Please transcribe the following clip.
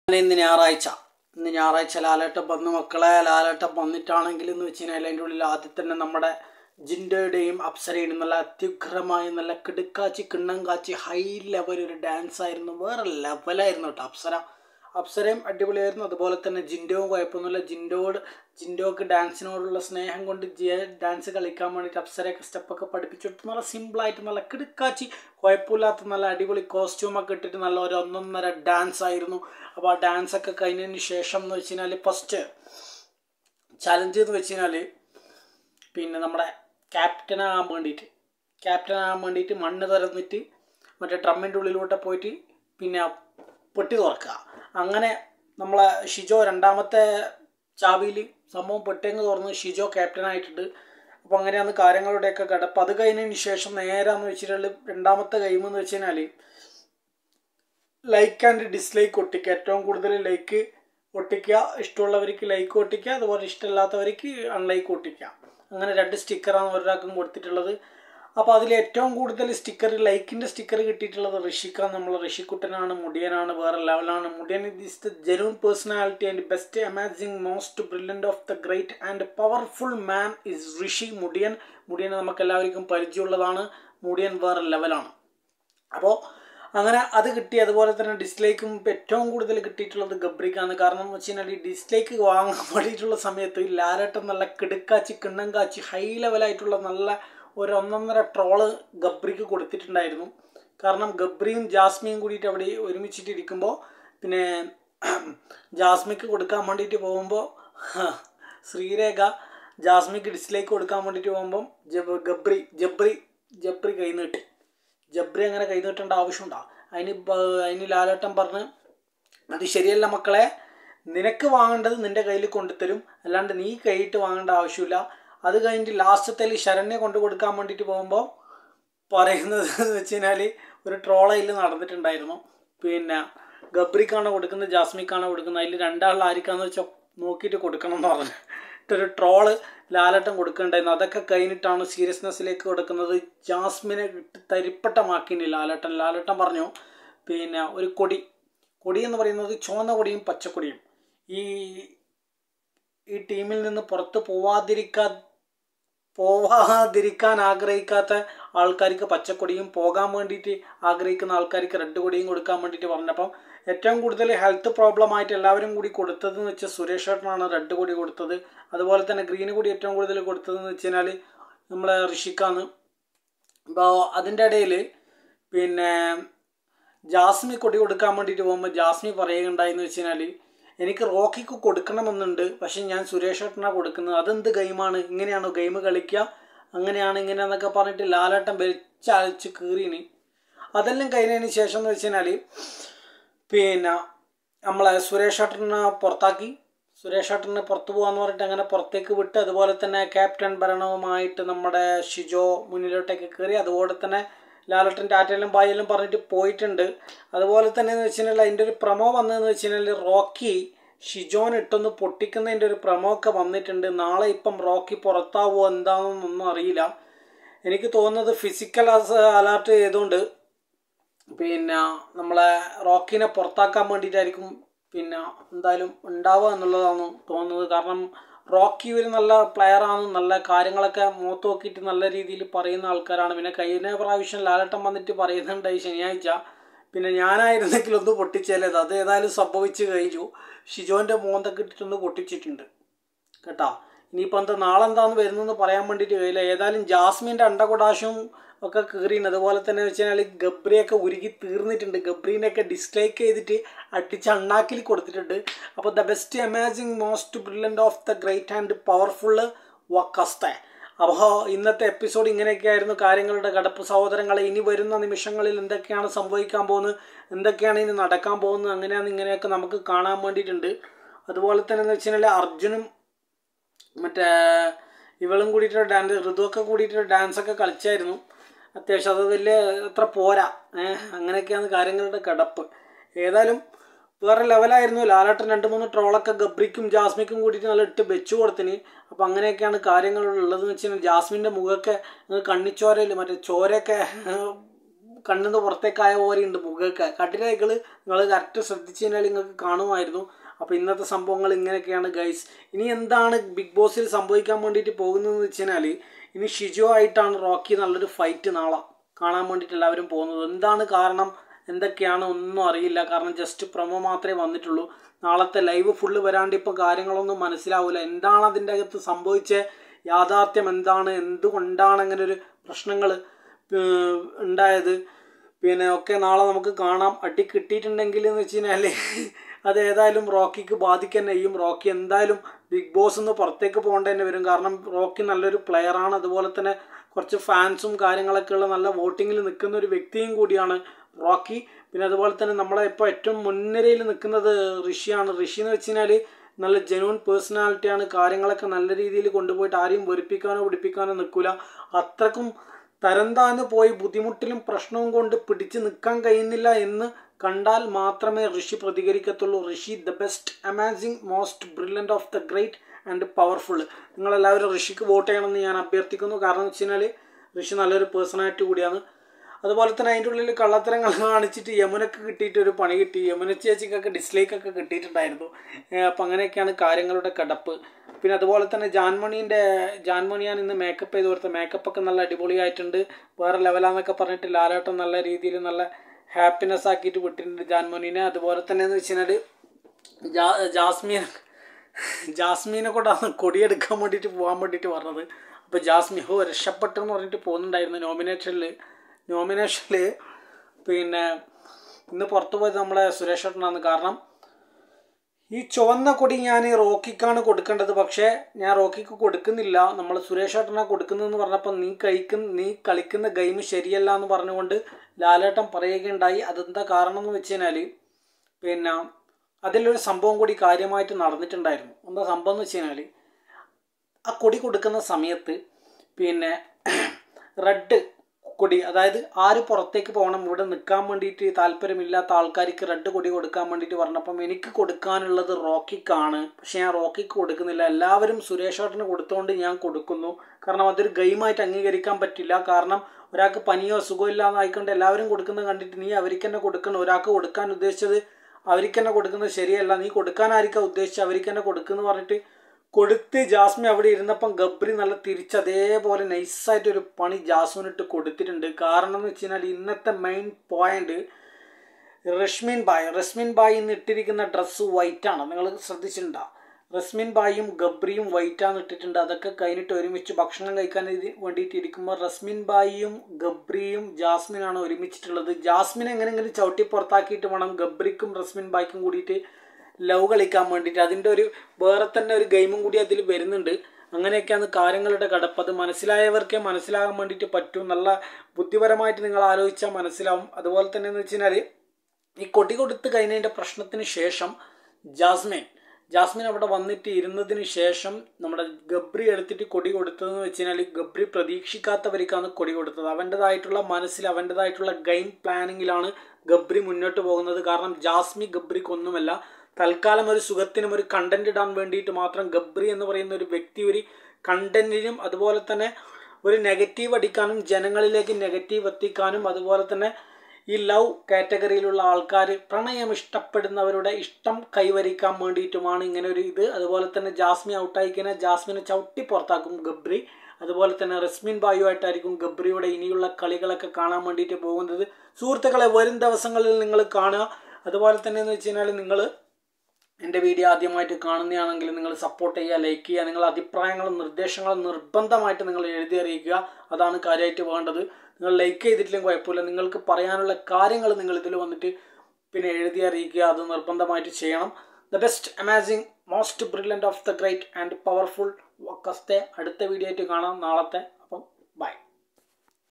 ഇന്ന് ഞായറാഴ്ച ലാലേട്ടൻ വന്ന് മക്കളെ. ലാലേട്ടൻ വന്നിട്ടാണെങ്കിൽ എന്ന് വെച്ച് കഴിഞ്ഞാൽ അതിൻ്റെ ഉള്ളിൽ ആദ്യം തന്നെ നമ്മുടെ ജിൻഡോയുടെയും അപ്സരയുടെയും നല്ല അത്യുഗ്രമായ നല്ല കിടുക്കാച്ചി കിണ്ണം കാച്ചി ഹൈ ലെവൽ ഒരു ഡാൻസ് ആയിരുന്നു. വേറെ ലെവലായിരുന്നു കേട്ടോ. അപ്സരയും അടിപൊളിയായിരുന്നു. അതുപോലെ തന്നെ ജിൻഡോവും കുഴപ്പമൊന്നുമില്ല. ജിൻഡോക്ക് ഡാൻസിനോടുള്ള സ്നേഹം കൊണ്ട് ഡാൻസ് കളിക്കാൻ വേണ്ടിയിട്ട് അപ്സരയൊക്കെ സ്റ്റെപ്പൊക്കെ പഠിപ്പിച്ചു കൊടുത്തു. നല്ല സിമ്പിളായിട്ട് നല്ല കിടുക്കാച്ചി കുഴപ്പമില്ലാത്ത നല്ല അടിപൊളി കോസ്റ്റ്യൂമൊക്കെ ഇട്ടിട്ട് നല്ല ഒരു ഒന്നൊന്നര ഡാൻസ് ആയിരുന്നു. അപ്പോൾ ആ ഡാൻസൊക്കെ കഴിഞ്ഞതിന് ശേഷം എന്ന് വെച്ച് കഴിഞ്ഞാൽ ഫസ്റ്റ് ചലഞ്ച് എന്ന് വെച്ച് കഴിഞ്ഞാൽ പിന്നെ നമ്മുടെ ക്യാപ്റ്റനാകാൻ വേണ്ടിയിട്ട് മണ്ണ് തുറന്നിട്ട് മറ്റേ ഡ്രമ്മിൻ്റെ ഉള്ളിലോട്ട് പോയിട്ട് പിന്നെ പെട്ടി തുറക്കുക. അങ്ങനെ നമ്മളെ ഷിജോ രണ്ടാമത്തെ ചാവിയിൽ സംഭവം പെട്ടിങ്ങ് തുറന്ന് ഷിജോ ക്യാപ്റ്റനായിട്ടുണ്ട്. അപ്പോൾ അങ്ങനെയാണ് കാര്യങ്ങളുടെയൊക്കെ കിടപ്പ്. അത് കഴിഞ്ഞതിന് ശേഷം നേരാന്ന് വെച്ചിട്ടുണ്ടെങ്കിൽ രണ്ടാമത്തെ ഗെയിം എന്ന് വെച്ച് കഴിഞ്ഞാൽ ലൈക്ക് ആൻഡ് ഡിസ്ലൈക്ക് ഒട്ടിക്കുക. ഏറ്റവും കൂടുതൽ ലൈക്ക് ഒട്ടിക്കുക, ഇഷ്ടമുള്ളവർക്ക് ലൈക്ക് ഒട്ടിക്കുക, അതുപോലെ ഇഷ്ടമില്ലാത്തവർക്ക് അൺലൈക്ക് ഒട്ടിക്കുക. അങ്ങനെ 2 സ്റ്റിക്കറാണ് ഒരാൾക്കും കൊടുത്തിട്ടുള്ളത്. അപ്പോൾ അതിൽ ഏറ്റവും കൂടുതൽ ലൈക്കിൻ്റെ സ്റ്റിക്കർ കിട്ടിയിട്ടുള്ളത് ഋഷിക്കാണ്. നമ്മൾ ഋഷിക്കുട്ടനാണ്. മുടിയനാണ്, വേറെ ലെവലാണ്. Mudiyan is the genuine personality and best amazing most brilliant of the great and powerful man is Rishi. മുടിയനെ നമുക്ക് എല്ലാവർക്കും പരിചയമുള്ളതാണ്. മുടിയൻ വേറെ ലെവലാണ്. അപ്പോൾ അങ്ങനെ അത് കിട്ടി. അതുപോലെ തന്നെ ഡിസ്ലൈക്കും ഏറ്റവും കൂടുതൽ കിട്ടിയിട്ടുള്ളത് ഗബ്രിക്കാണ്. കാരണം എന്ന് വെച്ച് കഴിഞ്ഞാൽ ഈ ഡിസ്ലൈക്ക് വാങ്ങാൻ വേണ്ടിയിട്ടുള്ള സമയത്ത് ലാലേട്ടൻ നല്ല കിടുക്കാച്ചി കിണ്ണം കാച്ചി ഹൈ ലെവലായിട്ടുള്ള നല്ല ഒരു ഒന്നൊന്നര ട്രോള് ഗബ്രിക്ക് കൊടുത്തിട്ടുണ്ടായിരുന്നു. കാരണം ഗബ്രിയും ജാസ്മിയും കൂടിയിട്ട് അവിടെ ഒരുമിച്ചിട്ടിരിക്കുമ്പോൾ പിന്നെ ജാസ്മിക്ക് കൊടുക്കാൻ വേണ്ടിയിട്ട് പോകുമ്പോൾ ശ്രീരേഖ ജാസ്മിക്ക് ഡിസ്ലൈക്ക് കൊടുക്കാൻ വേണ്ടിയിട്ട് പോകുമ്പം ജബ്രി കൈ നീട്ടി. ജബ്രി അങ്ങനെ കൈ നീട്ടേണ്ട ആവശ്യമുണ്ടോ? അതിന് ലാലേട്ടൻ പറഞ്ഞ് അത് ശരിയല്ല മക്കളെ, നിനക്ക് വാങ്ങേണ്ടത് നിൻ്റെ കയ്യിൽ കൊണ്ടുതരും, അല്ലാണ്ട് നീ കൈയിട്ട് വാങ്ങേണ്ട ആവശ്യമില്ല. അത് കഴിഞ്ഞിട്ട് ലാസ്റ്റത്തിൽ ശരണ്യെ കൊണ്ടു കൊടുക്കാൻ വേണ്ടിയിട്ട് പോകുമ്പോൾ പറയുന്നത് എന്ന് വെച്ച് കഴിഞ്ഞാൽ ഒരു ട്രോളയിൽ നടന്നിട്ടുണ്ടായിരുന്നു. പിന്നെ ഗബ്രിക്കാണോ കൊടുക്കുന്നത് ജാസ്മിക്കാണോ കൊടുക്കുന്നത്, അതിൽ രണ്ടാളിൽ ആർക്കാന്ന് വെച്ചാൽ നോക്കിയിട്ട് കൊടുക്കണം എന്ന് പറഞ്ഞിട്ടൊരു ട്രോള് ലാലേട്ടൻ കൊടുക്കുന്നുണ്ടായിരുന്നു. അതൊക്കെ കഴിഞ്ഞിട്ടാണ് സീരിയസ്നെസ്സിലേക്ക് കൊടുക്കുന്നത്. ജാസ്മിനെ തരിപ്പട്ടമാക്കിനി ലാലേട്ടൻ പറഞ്ഞു പിന്നെ ഒരു കൊടി എന്ന് പറയുന്നത് ചുവന്ന കൊടിയും പച്ചക്കൊടിയും. ഈ ടീമിൽ നിന്ന് പുറത്ത് പോവാതിരിക്കാൻ ആഗ്രഹിക്കാത്ത ആൾക്കാർക്ക് പച്ചക്കൊടിയും പോകാൻ വേണ്ടിയിട്ട് ആഗ്രഹിക്കുന്ന ആൾക്കാർക്ക് റെഡ് കൊടിയും കൊടുക്കാൻ വേണ്ടിയിട്ട് പറഞ്ഞപ്പം ഏറ്റവും കൂടുതൽ ഹെൽത്ത് പ്രോബ്ലം ആയിട്ട് എല്ലാവരും കൂടി കൊടുത്തതെന്ന് വെച്ചാൽ സുരേഷ് ഏട്ടനാണ് റെഡ് കൊടി കൊടുത്തത്. അതുപോലെ തന്നെ ഗ്രീൻ കൊടി ഏറ്റവും കൂടുതൽ കൊടുത്തതെന്ന് വെച്ച് കഴിഞ്ഞാൽ നമ്മളെ ഋഷിക്കാണ്. അപ്പോൾ അതിൻ്റെ ഇടയിൽ പിന്നെ ജാസ്മി കൊടി കൊടുക്കാൻ വേണ്ടിയിട്ട് പോകുമ്പോൾ ജാസ്മി പറയുകയുണ്ടായെന്ന് വെച്ച് കഴിഞ്ഞാൽ എനിക്ക് റോക്കിക്ക് കൊടുക്കണമെന്നുണ്ട്, പക്ഷെ ഞാൻ സുരേഷ് ഏട്ടനാണ് കൊടുക്കുന്നത്. അതെന്ത് ഗെയിമാണ്? ഇങ്ങനെയാണോ ഗെയിം കളിക്കുക? അങ്ങനെയാണ് ഇങ്ങനെയാണെന്നൊക്കെ പറഞ്ഞിട്ട് ലാലേട്ടൻ വലിച്ചഴിച്ച് കീറിനി. അതെല്ലാം കഴിഞ്ഞതിന് ശേഷം എന്ന് വെച്ച് കഴിഞ്ഞാൽ പിന്നെ നമ്മളെ സുരേഷ് ഏട്ടനെ പുറത്താക്കി. സുരേഷ് ഏട്ടന് പുറത്തു പോകാമെന്ന് പറഞ്ഞിട്ട് അങ്ങനെ പുറത്തേക്ക് വിട്ട്. അതുപോലെ തന്നെ ക്യാപ്റ്റൻ ഭരണവുമായിട്ട് നമ്മുടെ ഷിജോ മുന്നിലോട്ടേക്ക് കയറി. അതുപോലെ തന്നെ ലാലേട്ടൻ ടാറ്റയിലും ബായെല്ലാം പറഞ്ഞിട്ട് പോയിട്ടുണ്ട്. അതുപോലെ തന്നെ എന്ന് വെച്ച് കഴിഞ്ഞാൽ അതിൻ്റെ ഒരു പ്രമോ വന്നതെന്ന് വെച്ച് കഴിഞ്ഞാൽ റോക്കി ഷിജോൻ ഇട്ടൊന്ന് പൊട്ടിക്കുന്നതിൻ്റെ ഒരു പ്രമോ ഒക്കെ വന്നിട്ടുണ്ട്. നാളെ ഇപ്പം റോക്കി പുറത്താവുമോ എന്താണെന്നൊന്നും അറിയില്ല. എനിക്ക് തോന്നുന്നത് ഫിസിക്കൽ അലർട്ട് ചെയ്തുകൊണ്ട് പിന്നെ നമ്മളെ റോക്കിനെ പുറത്താക്കാൻ വേണ്ടിയിട്ടായിരിക്കും പിന്നെ എന്തായാലും ഉണ്ടാവുക എന്നുള്ളതാണ് തോന്നുന്നത്. കാരണം റോക്കി ഒരു നല്ല പ്ലെയറാണ്, നല്ല കാര്യങ്ങളൊക്കെ മുഖത്ത് നോക്കിയിട്ട് നല്ല രീതിയിൽ പറയുന്ന ആൾക്കാരാണ്. പിന്നെ കഴിഞ്ഞ പ്രാവശ്യം ലാലേട്ടൻ വന്നിട്ട് പറയുന്നുണ്ടായി ശനിയാഴ്ച, പിന്നെ ഞാനായിരുന്നെങ്കിൽ ഒന്ന് പൊട്ടിച്ചേലത്. അത് ഏതായാലും സംഭവിച്ച് കഴിഞ്ഞു. ഷിജോൻ്റെ മോന്തൊക്കെ ഇട്ടിട്ടൊന്ന് പൊട്ടിച്ചിട്ടുണ്ട് കേട്ടോ. ഇനിയിപ്പോൾ നാളെ എന്താണെന്ന് വരുന്നതെന്ന് പറയാൻ വേണ്ടിയിട്ട് കഴിയില്ല. ഏതായാലും ജാസ്മിൻ്റെ അണ്ടകൊടാശവും ഒക്കെ കീറിന്. അതുപോലെ തന്നെ വെച്ച് കഴിഞ്ഞാൽ ഗബ്രിയൊക്കെ ഉരുകി തീർന്നിട്ടുണ്ട്. ഗബ്രീനെയൊക്കെ ഡിസ്ലൈക്ക് ചെയ്തിട്ട് അടിച്ച് അണ്ണാക്കിൽ കൊടുത്തിട്ടുണ്ട്. അപ്പോൾ the best amazing most brilliant of the great and powerful വക്കസ്തെ. അപ്പോൾ ഇന്നത്തെ എപ്പിസോഡ് ഇങ്ങനെയൊക്കെയായിരുന്നു കാര്യങ്ങളുടെ കിടപ്പ്. സഹോദരങ്ങളെ, ഇനി വരുന്ന നിമിഷങ്ങളിൽ എന്തൊക്കെയാണ് സംഭവിക്കാൻ പോകുന്നത്, എന്തൊക്കെയാണ് ഇനി നടക്കാൻ പോകുന്നത്, ഇങ്ങനെയൊക്കെ നമുക്ക് കാണാൻ വേണ്ടിയിട്ടുണ്ട്. അതുപോലെ തന്നെ എന്ന് വെച്ച് കഴിഞ്ഞാൽ അർജുനും മറ്റേ ഇവളും കൂടിയിട്ട് ഡാൻസ് ഋതുവൊക്കെ കൂടിയിട്ട് ഡാൻസൊക്കെ കളിച്ചായിരുന്നു. അത്യാവശ്യം അത് വലിയ അത്ര പോരാ. അങ്ങനെയൊക്കെയാണ് കാര്യങ്ങളുടെ കിടപ്പ്. ഏതായാലും വേറെ ലെവലായിരുന്നു. ലാലേട്ടൻ 2-3 ട്രോളൊക്കെ ഗബ്രിക്കും ജാസ്മിക്കും കൂടിയിട്ട് നല്ല ഇട്ട് വെച്ചു കൊടുത്തിന്. അപ്പോൾ അങ്ങനെയൊക്കെയാണ് കാര്യങ്ങളുള്ളതെന്ന് വെച്ച് കഴിഞ്ഞാൽ ജാസ്മിൻ്റെ മുഖമൊക്കെ കണ്ണിച്ചോരയിൽ മറ്റേ ചോരയൊക്കെ കണ്ണിന്ന് പുറത്തേക്കായ പോലെ ഉണ്ട് മുഖമൊക്കെ. കട്ടിലകൾ നിങ്ങൾ കറക്റ്റ് ശ്രദ്ധിച്ചു കഴിഞ്ഞാൽ നിങ്ങൾക്ക് കാണുമായിരുന്നു. അപ്പോൾ ഇന്നത്തെ സംഭവങ്ങൾ ഇങ്ങനെയൊക്കെയാണ് ഗൈസ്. ഇനി എന്താണ് ബിഗ് ബോസിൽ സംഭവിക്കാൻ വേണ്ടിയിട്ട് പോകുന്നതെന്ന് വെച്ച് കഴിഞ്ഞാൽ ഇനി ഷിജോ ആയിട്ടാണ് റോക്കി നല്ലൊരു ഫൈറ്റ് നാളെ കാണാൻ വേണ്ടിയിട്ട് എല്ലാവരും പോകുന്നത്. എന്താണ് കാരണം എന്തൊക്കെയാണ് ഒന്നും അറിയില്ല. കാരണം ജസ്റ്റ് പ്രൊമോ മാത്രമേ വന്നിട്ടുള്ളൂ. നാളത്തെ ലൈവ് ഫുള്ള് വരാണ്ട് ഇപ്പോൾ കാര്യങ്ങളൊന്നും മനസ്സിലാവില്ല. എന്താണ് അതിൻ്റെ അകത്ത് സംഭവിച്ച യാഥാർത്ഥ്യം എന്താണ്, എന്തുകൊണ്ടാണ് അങ്ങനെ ഒരു പ്രശ്നങ്ങൾ ഉണ്ടായത്, പിന്നെ ഒക്കെ നാളെ നമുക്ക് കാണാം. അടി കിട്ടിയിട്ടുണ്ടെങ്കിൽ എന്ന് വെച്ച് കഴിഞ്ഞാൽ അത് ഏതായാലും റോക്കിക്ക് ബാധിക്കാൻ ചെയ്യും. റോക്കി എന്തായാലും ബിഗ് ബോസ് നിന്ന് പുറത്തേക്ക് പോകേണ്ട തന്നെ വരും. കാരണം റോക്കി നല്ലൊരു പ്ലെയറാണ്. അതുപോലെ തന്നെ കുറച്ച് ഫാൻസും കാര്യങ്ങളൊക്കെ ഉള്ള നല്ല വോട്ടിങ്ങിൽ നിൽക്കുന്ന ഒരു വ്യക്തിയും കൂടിയാണ് റോക്കി. പിന്നെ അതുപോലെ തന്നെ നമ്മളെ ഇപ്പോൾ ഏറ്റവും മുൻനിരയിൽ നിൽക്കുന്നത് ഋഷിയാണ്. ഋഷി എന്ന് വെച്ച് കഴിഞ്ഞാൽ നല്ല ജെന്യൂൻ പേഴ്സണാലിറ്റിയാണ്. കാര്യങ്ങളൊക്കെ നല്ല രീതിയിൽ കൊണ്ടുപോയിട്ട് ആരെയും വെറുപ്പിക്കാനോ പിടിപ്പിക്കാനോ നിൽക്കില്ല. അത്രക്കും തരം താന്ന് പോയി ബുദ്ധിമുട്ടിലും പ്രശ്നവും കൊണ്ട് പിടിച്ച് നിൽക്കാൻ കഴിയുന്നില്ല എന്ന് കണ്ടാൽ മാത്രമേ ഋഷി പ്രതികരിക്കത്തുള്ളൂ. Rishi the best, amazing, most brilliant of the great and powerful. നിങ്ങളെല്ലാവരും ഋഷിക്ക് വോട്ട് ചെയ്യണമെന്ന് ഞാൻ അഭ്യർത്ഥിക്കുന്നു. കാരണം എന്ന് വെച്ച് കഴിഞ്ഞാൽ ഋഷി നല്ലൊരു പേഴ്സണാലിറ്റി കൂടിയാണ്. അതുപോലെ തന്നെ അതിൻ്റെ ഉള്ളിൽ കള്ളത്തരങ്ങൾ കാണിച്ചിട്ട് യമുനക്ക് കിട്ടിയിട്ട് ഒരു പണി കിട്ടി. യമുന ചേച്ചിക്കൊക്കെ ഡിസ്ലൈക്കൊക്കെ കിട്ടിയിട്ടുണ്ടായിരുന്നു. അപ്പം അങ്ങനെയൊക്കെയാണ് കാര്യങ്ങളുടെ കിടപ്പ്. പിന്നെ അതുപോലെ തന്നെ ജാൻമണിയാണ് ഇന്ന് മേക്കപ്പ് ചെയ്ത് കൊടുത്തത്. മേക്കപ്പൊക്കെ നല്ല അടിപൊളിയായിട്ടുണ്ട്, വേറെ ലെവലാന്നൊക്കെ പറഞ്ഞിട്ട് ലാലേട്ടൻ നല്ല രീതിയിൽ നല്ല ഹാപ്പിനെസ് ആക്കിയിട്ട് വിട്ടിട്ടുണ്ട് ജാൻമണീനെ. അതുപോലെ തന്നെ എന്ന് വെച്ച് കഴിഞ്ഞാൽ ജാസ്മീനെ കൊണ്ടാണ് കൊടിയെടുക്കാൻ വേണ്ടിയിട്ട് പോകാൻ വേണ്ടിയിട്ട് പറഞ്ഞത്. അപ്പോൾ ജാസ്മി രക്ഷപ്പെട്ടെന്ന് പറഞ്ഞിട്ട് പോകുന്നുണ്ടായിരുന്നു നോമിനേഷനിൽ. പിന്നെ ഇന്ന് പുറത്തു പോയത് നമ്മളെ സുരേഷ് ഏട്ടനാണ്. കാരണം ഈ ചുവന്ന കൊടി ഞാൻ റോക്കിക്കാണ് കൊടുക്കേണ്ടത്, പക്ഷേ ഞാൻ റോക്കിക്ക് കൊടുക്കുന്നില്ല, നമ്മൾ സുരേഷ് ഏട്ടനാണ് കൊടുക്കുന്നതെന്ന് പറഞ്ഞപ്പോൾ നീ കളിക്കുന്ന ഗെയിം ശരിയല്ല എന്ന് പറഞ്ഞുകൊണ്ട് ലാലേട്ടൻ പറയുകയുണ്ടായി. അതെന്താ കാരണം എന്ന് വെച്ച് കഴിഞ്ഞാൽ പിന്നെ അതിലൊരു സംഭവം കൂടി കാര്യമായിട്ട് നടന്നിട്ടുണ്ടായിരുന്നു. എന്താ സംഭവം എന്ന് വെച്ച് കഴിഞ്ഞാൽ ആ കൊടി കൊടുക്കുന്ന സമയത്ത് പിന്നെ റെഡ് കൊടി, അതായത് ആര് പുറത്തേക്ക് പോകണം, ഇവിടെ നിൽക്കാൻ വേണ്ടിയിട്ട് താല്പര്യമില്ലാത്ത ആൾക്കാർക്ക് റെഡ് കൊടി കൊടുക്കാൻ വേണ്ടിയിട്ട് പറഞ്ഞപ്പം എനിക്ക് കൊടുക്കാനുള്ളത് റോക്കിക്കാണ്. പക്ഷേ ഞാൻ റോക്കിക്ക് കൊടുക്കുന്നില്ല, എല്ലാവരും സുരേഷ് ഏട്ടന് കൊടുത്തുകൊണ്ട് ഞാൻ കൊടുക്കുന്നു. കാരണം അതൊരു ഗെയിമായിട്ട് അംഗീകരിക്കാൻ പറ്റില്ല. കാരണം ഒരാൾക്ക് പനിയോ സുഖമില്ല എന്നായിക്കൊണ്ട് എല്ലാവരും കൊടുക്കുന്നത് കണ്ടിട്ട് നീ അവർക്ക് തന്നെ കൊടുക്കണം. ഒരാൾക്ക് കൊടുക്കാൻ ഉദ്ദേശിച്ചത് അവർക്ക് തന്നെ കൊടുക്കുന്നത് ശരിയല്ല, നീ കൊടുക്കാനായിരിക്കാം ഉദ്ദേശിച്ചത്, അവർക്ക് തന്നെ കൊടുക്കുമെന്ന് പറഞ്ഞിട്ട് കൊടുത്ത് ജാസ്മിൻ അവിടെ ഇരുന്നപ്പം ഗബ്രി നല്ല തിരിച്ച് അതേപോലെ നൈസായിട്ടൊരു പണി ജാസ്മിനിട്ട് കൊടുത്തിട്ടുണ്ട്. കാരണം എന്ന് വെച്ച് കഴിഞ്ഞാൽ ഇന്നത്തെ മെയിൻ പോയിന്റ് റസ്മിൻ ബായ് ഇന്ന് ഇട്ടിരിക്കുന്ന ഡ്രസ്സ് വൈറ്റാണ്. നിങ്ങൾ ശ്രദ്ധിച്ചിട്ടുണ്ടോ? റസ്മിൻ ബായും ഗബ്രിയും വൈറ്റാണ് ഇട്ടിട്ടുണ്ട്. അതൊക്കെ കഴിഞ്ഞിട്ട് ഒരുമിച്ച് ഭക്ഷണം കഴിക്കാൻ വേണ്ടിയിട്ട് ഇരിക്കുമ്പോൾ റസ്മിൻ ബായിയും ഗബ്രിയും ജാസ്മിനാണ് ഒരുമിച്ചിട്ടുള്ളത്. ജാസ്മിൻ എങ്ങനെയെങ്കിലും ചവിട്ടി പുറത്താക്കിയിട്ട് വേണം ഗബ്രിക്കും റസ്മിൻ ബായ്ക്കും കൂടിയിട്ട് ലവ് കളിക്കാൻ വേണ്ടിയിട്ട്. അതിൻ്റെ ഒരു വേറെ തന്നെ ഒരു ഗെയിമും കൂടി അതിൽ വരുന്നുണ്ട്. അങ്ങനെയൊക്കെയാണ് കാര്യങ്ങളുടെ കിടപ്പ്. അത് മനസ്സിലായവർക്കേ മനസ്സിലാകാൻ വേണ്ടിയിട്ട് പറ്റും. നല്ല ബുദ്ധിപരമായിട്ട് നിങ്ങൾ ആലോചിച്ചാൽ മനസ്സിലാവും. അതുപോലെ തന്നെ എന്ന് വെച്ച് കഴിഞ്ഞാൽ ഈ കൊടി കൊടുത്ത് കഴിഞ്ഞതിൻ്റെ പ്രശ്നത്തിന് ശേഷം ജാസ്മിൻ അവിടെ വന്നിട്ട് ഇരുന്നതിന് ശേഷം നമ്മുടെ ഗബ്രി എടുത്തിട്ട് കൊടി കൊടുത്തതെന്ന് വെച്ച് കഴിഞ്ഞാൽ ഗബ്രി പ്രതീക്ഷിക്കാത്തവർക്കാണ് കൊടി കൊടുത്തത്. അവൻ്റെതായിട്ടുള്ള മനസ്സിൽ അവൻ്റെതായിട്ടുള്ള ഗെയിം പ്ലാനിങ്ങിലാണ് ഗബ്രി മുന്നോട്ട് പോകുന്നത്. കാരണം ഗബ്രിക്കൊന്നുമല്ല, തൽക്കാലം ഒരു സുഖത്തിനും ഒരു കണ്ടന്റ് ഇടാൻ വേണ്ടിയിട്ട് മാത്രം ഗബ്രി എന്ന് പറയുന്ന ഒരു വ്യക്തി ഒരു കണ്ടന്റിനും അതുപോലെ തന്നെ ഒരു നെഗറ്റീവ് അടിക്കാനും ജനങ്ങളിലേക്ക് നെഗറ്റീവ് എത്തിക്കാനും അതുപോലെ തന്നെ ഈ ലവ് കാറ്റഗറിയിലുള്ള ആൾക്കാർ പ്രണയം ഇഷ്ടപ്പെടുന്നവരുടെ ഇഷ്ടം കൈവരിക്കാൻ വേണ്ടിയിട്ടുമാണ് ഇങ്ങനെ ഒരു ഇത്. അതുപോലെ തന്നെ ജാസ്മിൻ ഔട്ടായിക്കഴിഞ്ഞാൽ ജാസ്മിനെ ചവിട്ടി പുറത്താക്കും ഗബ്രി. അതുപോലെ തന്നെ റസ്മിൻ ബായുമായിട്ടായിരിക്കും ഗബ്രിയുടെ ഇനിയുള്ള കളികളൊക്കെ കാണാൻ വേണ്ടിയിട്ട് പോകുന്നത്. സുഹൃത്തുക്കളെ, വരും ദിവസങ്ങളിൽ നിങ്ങൾ കാണുക. അതുപോലെ തന്നെ എന്ന് വെച്ച് കഴിഞ്ഞാൽ നിങ്ങൾ എൻ്റെ വീഡിയോ ആദ്യമായിട്ട് കാണുന്നതാണെങ്കിൽ നിങ്ങൾ സപ്പോർട്ട് ചെയ്യുക, ലൈക്ക് ചെയ്യുക, നിങ്ങളുടെ അഭിപ്രായങ്ങളും നിർദ്ദേശങ്ങളും നിർബന്ധമായിട്ട് നിങ്ങൾ എഴുതി അറിയിക്കുക. അതാണ് കാര്യമായിട്ട് വേണ്ടത്. നിങ്ങൾ ലൈക്ക് ചെയ്തിട്ടില്ലെങ്കിൽ കുഴപ്പമില്ല, നിങ്ങൾക്ക് പറയാനുള്ള കാര്യങ്ങൾ നിങ്ങൾ ഇതിൽ വന്നിട്ട് പിന്നെ എഴുതി അറിയിക്കുക. അത് നിർബന്ധമായിട്ട് ചെയ്യണം. The best, amazing, most brilliant of the great and powerful വക്കസ്തെ അടുത്ത വീഡിയോ ആയിട്ട് കാണാം നാളത്തെ. അപ്പം ബൈ.